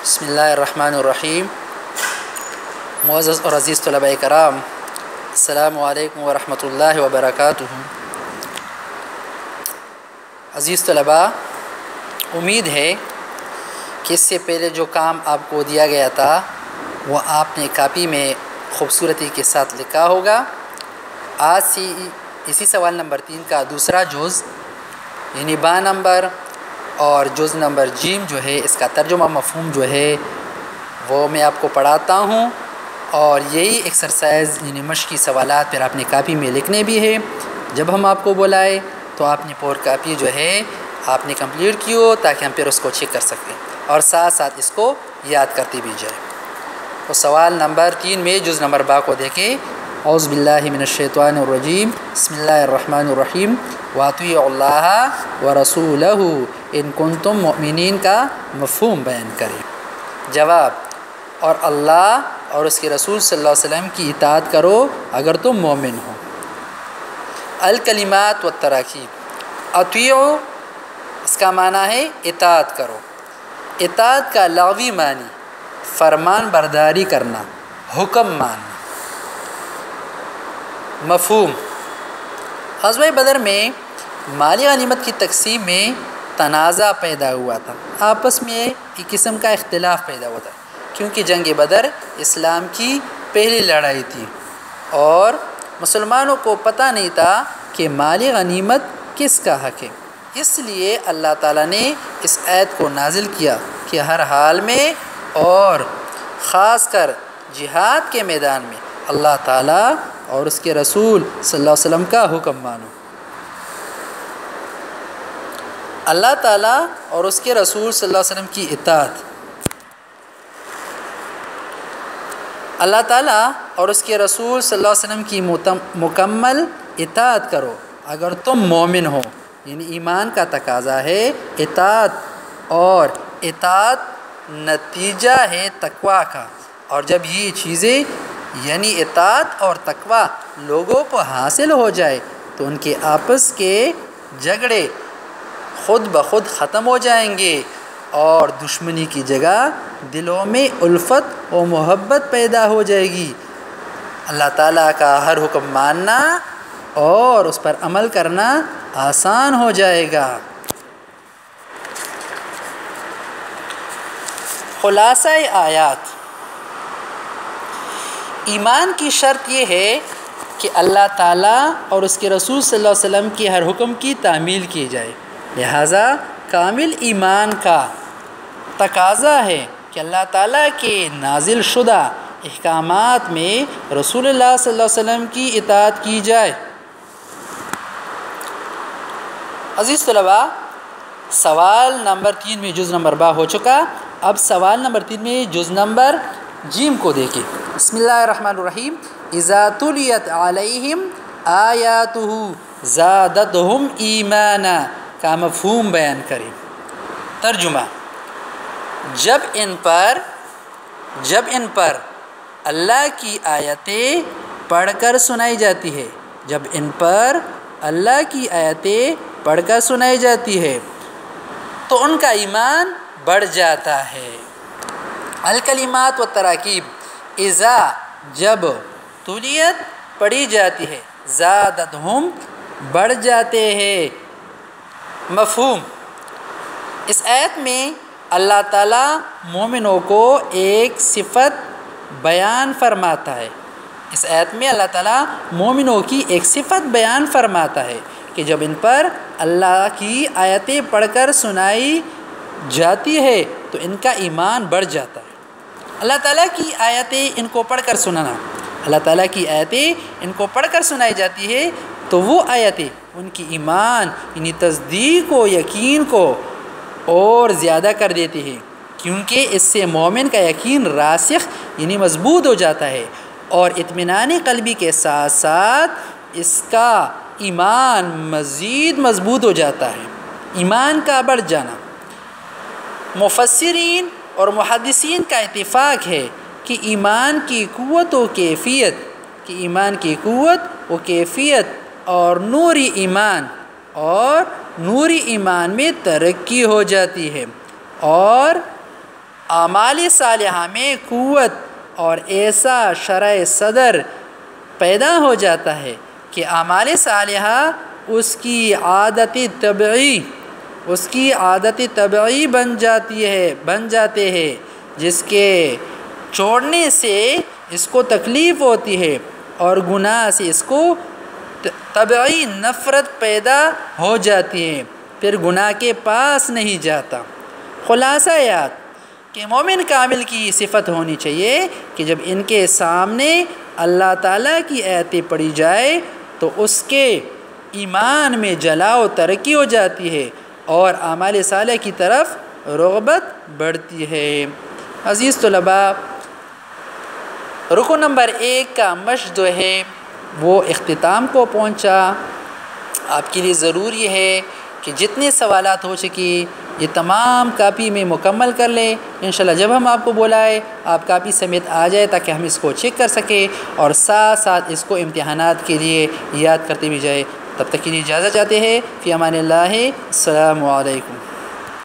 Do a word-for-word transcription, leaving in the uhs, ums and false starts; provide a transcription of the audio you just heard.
بسم اللہ الرحمن الرحیم۔ معزز اور عزیز طلباء کرام، السلام علیکم ورحمۃ اللہ وبرکاتہ۔ عزیز طلباء، امید ہے کہ اس سے پہلے جو کام آپ کو دیا گیا تھا وہ آپ نے کاپی میں خوبصورتی کے ساتھ لکھا ہوگا۔ آج سے اسی سوال نمبر تین کا دوسرا جز یعنی با نمبر اور جز نمبر جیم جو ہے، اس کا ترجمہ مفہوم جو ہے وہ میں آپ کو پڑھاتا ہوں، اور یہی ایکسرسائز یعنی مشقی سوالات پھر آپ نے کاپی میں لکھنے بھی ہے۔ جب ہم آپ کو بلائے تو آپ نے پور کاپی جو ہے آپ نے کمپلیٹ کی ہو، تاکہ ہم پھر اس کو چیک کر سکیں اور ساتھ ساتھ اس کو یاد کرتے بھی جائیں۔ تو سوال نمبر تین میں جز نمبر با کو دیکھیں۔ اعوذ باللہ من الشیطان الرجیم، بسم اللہ الرحمن الرحیم۔ وَأَطِیعُوا اللَّهَ وَرَسُولَهُ ان کنتم مؤمنین کا مفہوم بیان کریں۔ جواب: اور اللہ اور اس کے رسول صلی اللہ علیہ وسلم کی اطاعت کرو اگر تم مومن ہو۔ الکلمات والتراکیب۔ اطیعوا اس کا معنی ہے اطاعت کرو۔ اطاعت کا لغوی معنی فرمان برداری کرنا، حکم ماننا۔ مفہوم: غزوہ بدر میں مالی غنیمت کی تقسیم میں تنازع پیدا ہوا تھا، آپس میں ایک قسم کا اختلاف پیدا ہوا تھا، کیونکہ جنگ بدر اسلام کی پہلی لڑائی تھی اور مسلمانوں کو پتہ نہیں تھا کہ مالی غنیمت کس کا حق ہے۔ اس لیے اللہ تعالیٰ نے اس آیت کو نازل کیا کہ ہر حال میں اور خاص کر جہاد کے میدان میں اللہ تعالیٰ اور اس کے رسول صلی اللہ علیہ وسلم کا حکم مانو۔ اللہ تعالیٰ اور اس کے رسول صلی اللہ علیہ وسلم کی اطاعت۔ اللہ تعالیٰ اور اس کے رسول صلی اللہ علیہ وسلم کی مکمل اطاعت کرو اگر تم مومن ہو، یعنی ایمان کا تقاضا ہے اطاعت، اور اطاعت نتیجہ ہے تقویٰ کا، اور جب یہ چیزیں یعنی اطاعت اور تقویٰ لوگوں کو حاصل ہو جائے تو ان کے آپس کے جھگڑے خود بخود ختم ہو جائیں گے اور دشمنی کی جگہ دلوں میں الفت و محبت پیدا ہو جائے گی۔ اللہ تعالیٰ کا ہر حکم ماننا اور اس پر عمل کرنا آسان ہو جائے گا۔ خلاصہ آیات: ایمان کی شرط یہ ہے کہ اللہ تعالیٰ اور اس کے رسول صلی اللہ علیہ وسلم کے ہر حکم کی تعمیل کی جائے، لہٰذا کامل ایمان کا تقاضا ہے کہ اللہ تعالیٰ کے نازل شدہ احکامات میں رسول اللہ صلی اللہ علیہ وسلم کی اطاعت کی جائے۔ عزیز طلباء، سوال نمبر تین میں جز نمبر با ہو چکا، اب سوال نمبر تین میں جز نمبر جیم کو دیکھیں۔ بسم اللہ الرحمن الرحیم۔ اذا تلیت علیہم آیاتہ زادتہم ایمانا کا مفہوم بیان کریں۔ ترجمہ: جب ان پر جب ان پر اللہ کی آیتیں پڑھ کر سنائی جاتی ہے جب ان پر اللہ کی آیتیں پڑھ کر سنائی جاتی ہے تو ان کا ایمان بڑھ جاتا ہے۔ الکلمات و تراکیب۔ اذا جب، تلیت پڑھی جاتی ہے، زادتہم بڑھ جاتے ہیں۔ مفہوم: اس آیت میں اللہ تعالیٰ مومنوں کو ایک صفت بیان فرماتا ہے اس آیت میں اللہ تعالیٰ مومنوں کی ایک صفت بیان فرماتا ہے کہ جب ان پر اللہ کی آیتیں پڑھ کر سنائی جاتی ہے تو ان کا ایمان بڑھ جاتا ہے۔ اللہ تعالیٰ کی آیتیں ان کو پڑھ کر سنانا اللہ تعالیٰ کی آیتیں ان کو پڑھ کر سنائی جاتی ہے تو وہ آیتیں ان کی ایمان یعنی تصدیق و یقین کو اور زیادہ کر دیتی ہے، کیونکہ اس سے مومن کا یقین راسخ یعنی مضبوط ہو جاتا ہے، اور اطمینان قلبی کے ساتھ ساتھ اس کا ایمان مزید مضبوط ہو جاتا ہے، ایمان کا بڑھ جانا۔ مفسرین اور محدثین کا اتفاق ہے کہ ایمان کی قوت و کیفیت کہ ایمان کی قوت و کیفیت اور نوری ایمان اور نوری ایمان میں ترقی ہو جاتی ہے، اور اعمال صالحہ میں قوت اور ایسا شرح صدر پیدا ہو جاتا ہے کہ اعمال صالحہ اس کی عادت طبعی اس کی عادت طبعی بن جاتی ہے بن جاتے ہیں جس کے چھوڑنے سے اس کو تکلیف ہوتی ہے اور گناہ سے اس کو طبعی نفرت پیدا ہو جاتی ہے، پھر گناہ کے پاس نہیں جاتا۔ خلاصہ یاد کہ مومن کامل کی صفت ہونی چاہیے کہ جب ان کے سامنے اللہ تعالیٰ کی آیتیں پڑھی جائے تو اس کے ایمان میں جلا و ترقی ہو جاتی ہے اور اعمال صالح کی طرف رغبت بڑھتی ہے۔ عزیز طلباء، رکن نمبر ایک کا مشق جو ہے وہ اختتام کو پہنچا۔ آپ کے لیے ضروری ہے کہ جتنے سوالات ہو سکی یہ تمام کاپی میں مکمل کر لیں۔ انشاءاللہ جب ہم آپ کو بلائے آپ کاپی سمیت آ جائے تاکہ ہم اس کو چیک کر سکیں اور ساتھ ساتھ اس کو امتحانات کے لیے یاد کرتے بھی جائے۔ تب تک کے لیے اجازت چاہتے ہیں، فی امان اللہ، السلام علیکم۔